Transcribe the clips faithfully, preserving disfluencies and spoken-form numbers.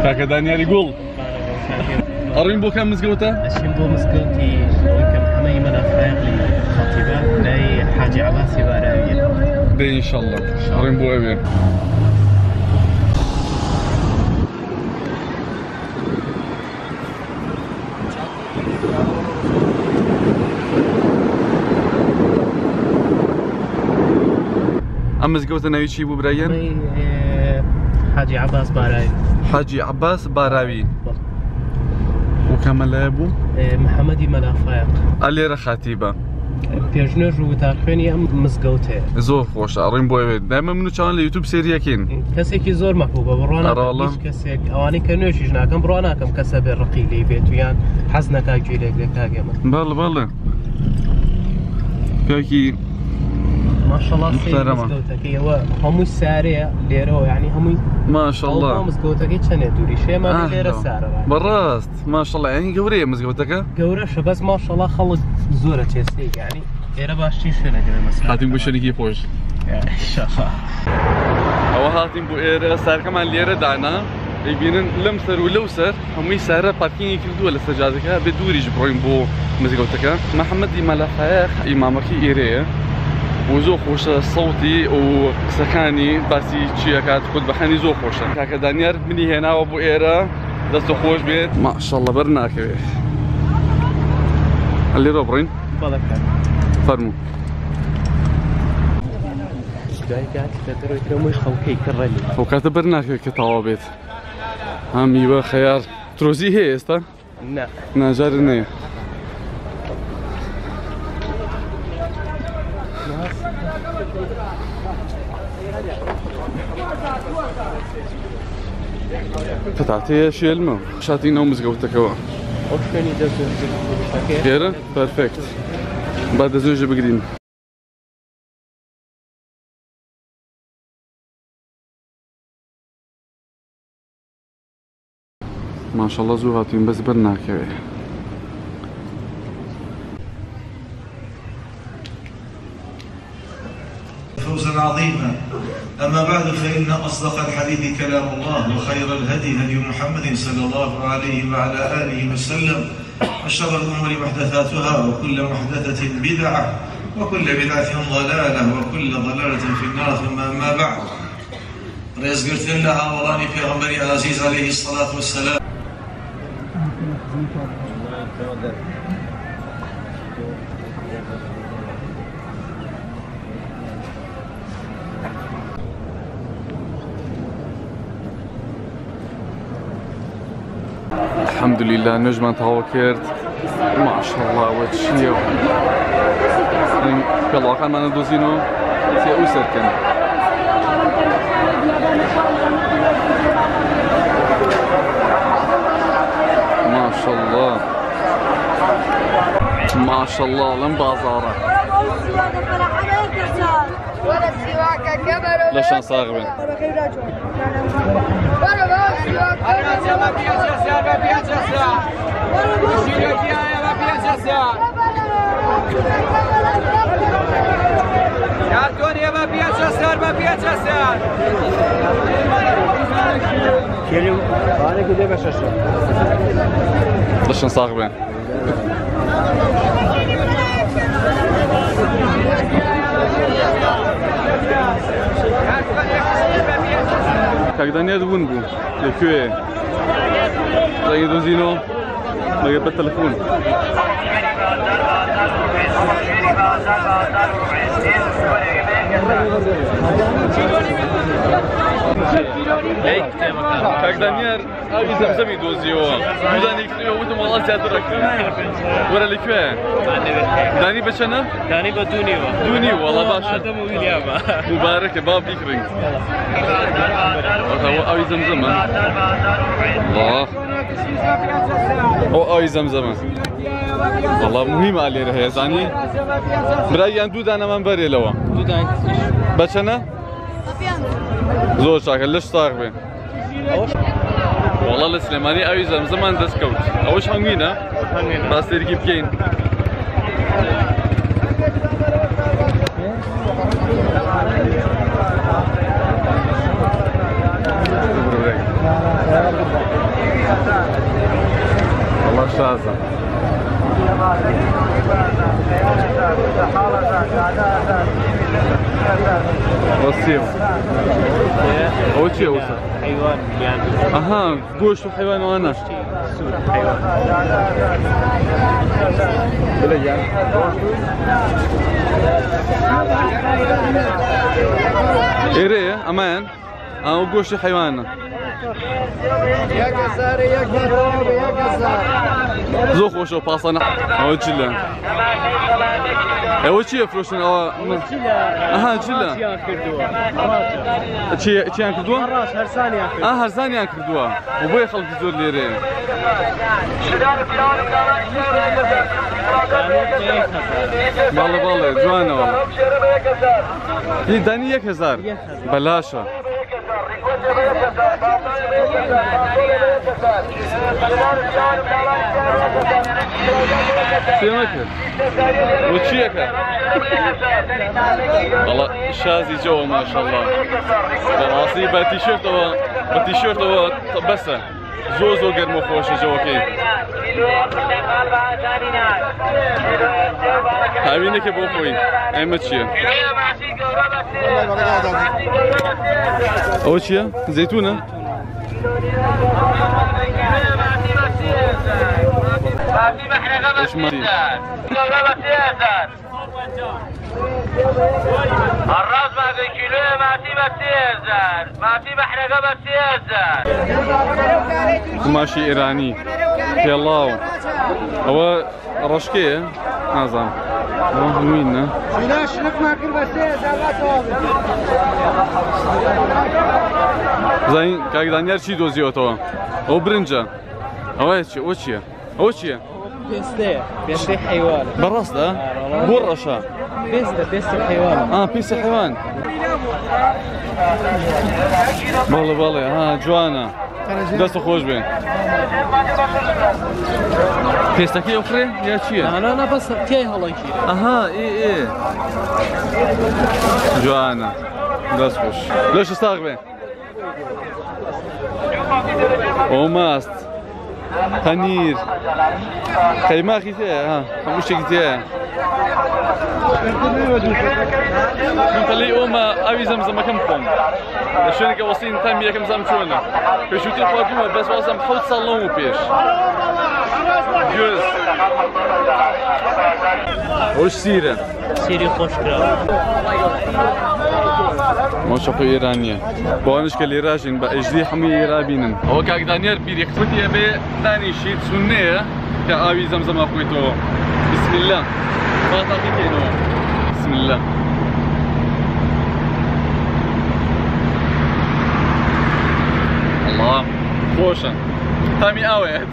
كاكا دانيالي قول أرين بو كم مزقوته؟ أشين بو مزقوتي وكم حمي منافع لخطيبة لاي حاجة عباسي باراوية بي إن شاء الله أرين بو أبي أم مزقوته ناوي شي بو براين؟ حاجي عباس باراوي حاجي عباس باراوي وكمل أبو؟ محمدي ملافايق اللي خاتيبة بيجنر وتاخيني أم مزقوته زور خوش أرين بو أبي دائما منو كان اليوتيوب سيريا كين كسيكي زور محبوبة برانا كيش كسيك أواني كنوش يجناكم برانا كم كسب الرقيلي بيتويان حزنك أجيلك لك هاجمة بالله بالله كاكي ما شاء الله مزقوتك هو همو سارية ليرو يعني همو ما شاء الله أو مزقوتك كنا دوري شيء ما ليرة سعره براست ما شاء الله يعني قورية مزقوتك قورش بس ما شاء الله خلص زورة تيستيك يعني ليرة باشتي شنو كذا مثلا هاتين بو شنو فوش ان شاء الله أو هاتين بو إيرة سعر كمان ليرة دعنا يبينن لمسر ولوسر همي سعره باركينج كل دول استجازك بدوري جبروين بو مزقوتك محمد ملافايق إمامك إيرية وزو خوش صوتي وسكاني باسي تشيكات خد بخاني زو خوشه كاكا دانيال مني هنا وابو ايرا دستو خوش بيت ما شاء الله برناك بيه اللي روبرين بالك فرمو جاي قاعد تدري كرمش خوكي كرلي هو كاتب برناك كتوابيت هم يبا خيار تروزي هي استا لا ناجار نيه فتحتي شيء الماء شاتين او مزقوتك هو اوشني دزوج كيرا بيرفكت بعد زوج بقدين ما شاء الله زوهاتين بس برناك فوزا عظيما. أما بعد فإن أصدق الحديث كلام الله وخير الهدي هدي محمد صلى الله عليه وعلى آله وسلم وشر الأمور محدثاتها وكل محدثة بدعة وكل بدعة ضلالة وكل ضلالة في النار. ثم أما بعد رئيس قلت لها وراني في غنبري عزيز عليه الصلاة والسلام الحمد لله نجمة تهوكرت ما شاء الله وتشيو يلا كان معنا دوزينو سي اوسر كان ما شاء الله ما شاء الله لم بازاره ولا سواك الجبل ليش انا صاغبين ليش انا صاغبين Когда нет вунгу, легкие. Зайди до зино, могу по телефону. Когда нет, а вы сами дозио. Куда никто не будет мало театра. ورا لكوين داني بشنا داني بدوني دوني والله باشا هذا مو اليابا مبارك باب بيكرين هو اوي زمزم الله هو اوي زمزم والله مهم عليه راه زاني براي دو دانا من بري لوا دو دان بشنا زور شاكل ليش صاحبي والله السليماني اوي زمزم دسكوت اوش هنغينا بس تركيب كين والله شازة. وصيف هو شيء وصل حيوان يعني اها قوش وحيوان وانا حيوان ايه امان اه قوش حيوان يا كساري يا كساري يا كساري زوخ وشو باصنا او جلا او شيء فلوسنا او اها جلا شي شي ان كردوا راس هرسان ياكل اه هرسان ان كردوا وبوي خلق زور ليري والله والله جوانا والله هي داني يك هزار بلاشة سيمكر وشيكر والله شازي جو ما شاء الله راسي بتيشيرت و بتيشيرت و بس زو زو قرمو خوش جو كي هاوينك بو خوي ايمت شي او شي زيتونه ايش ما الراس بعد كيلو ماتي بسيزر ماتي محرقه بسيزر ماشي ايراني يا الله هو رشكيه نظام وين لا شرفنا كل بسيزر زين كاك دانيال شي دوزيوتو او برنجا او ايش وشي وشي بيستي بيستي حيوان بالراس ده برشا بيستي بيستي حيوان اه بيس حيوان والله والله ها جوانا دستو خوش بين بيستكي اخرى يا شي انا انا بس كي هلا كي اها اي اي جوانا دست خوش ليش استغبى وماست خنير خيما خيتها ها خموش خيتها من تلي أما أبي زمزم كم قوم شنو كوصين تامية كم زم شونا في شو تفاجئوا بس واسم حوت صلوا بيش جوز وش سيرة سيري خوش كرا ما شافوا إيرانية بوانش كلي راجين بأجدي حمي إيرابينن هو كاك دانيال بيري خطوتي أبي داني شيء سنية كأبي زمزم أخويتو بسم الله ما تعطيكينو بسم الله الله خوشا تامي آويت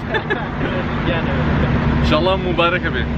إن شاء الله مباركة به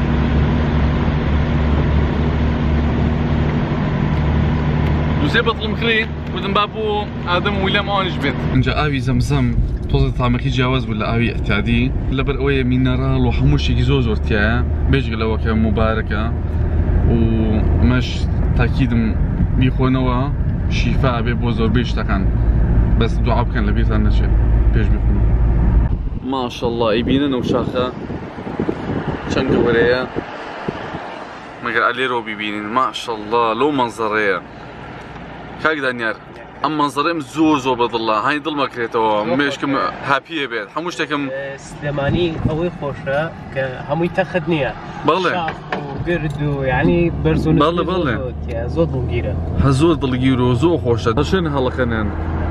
دوزي بطل مخري ودن بابو آدم ويلام آنش بيت انجا آوي زمزم توزد طعمكي جاوز ولا آوي اعتادي لبر اوية مينرال وحموشي كي زوز ورتيا بيش قلوا كا مباركة ومش تأكيد بيخونوا شفاء بيبو زور بيش تكن بس دعاء كان لبيت عنا شيء بيش بيخونوا ما شاء الله يبيننا وشاخة شنك وريا مگر علي رو بيبينين ما شاء الله لو منظرية كاك دانيار ام منظرهم زور زور بد الله هاي ضل ما كريتو مشكم هابي بيت حموش تكم سليماني قوي خوشه كهمو يتخدنيا بالله وقرد يعني برزون بالله بالله يا زود الجيره هزود الجيرو زو خوشه شنو هلا خنان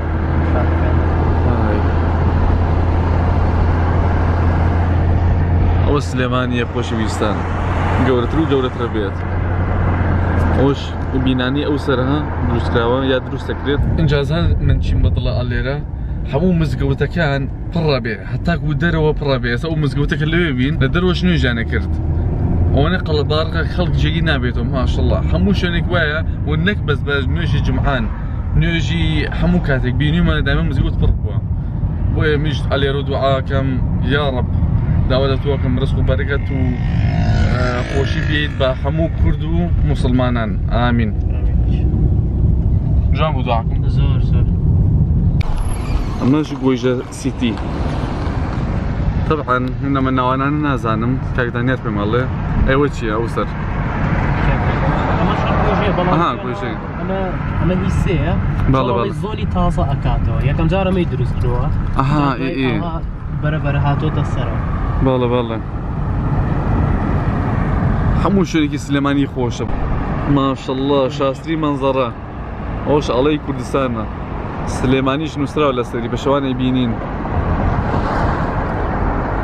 هاي او سليماني خوش ويستان جورت رو جورت ربيت وش بيناني او سرها دروس كراوه يا دروس تكريت انجازها من شي مطلع الليره حمو مزقوته كان برابع حتى ودروا برابع سو مزقوته اللي بين ندروا شنو جانا كرت وانا قل دار خلق جينا بيتهم ما شاء الله حمو شنك وايا ونك بس باج نجي جمعان نجي حمو كاتك بيني ما دائما مزقوت بربوا ومش علي دعاء كم يا رب دعوتكم رزق وبركه خوشی بیاید با همو کرد و مسلمانان آمین جان بود دعاکم زور زور اماش گویجه سیتی طبعا هنا من نوانا نازانم كاك دانيات بمالي ايوه شي او سر اها كل شيء انا انا هيسيه بالله بالله زوني تازه اكاتو يا كم جاره ما يدرس جوا اها اي اي برا برا هاتو تصرا بالله بالله حمو شريكي سليماني خوش ما شاء الله شاستري منظره اوش علي كردستان سليمانيش نسرا ولا سري بشوان يبينين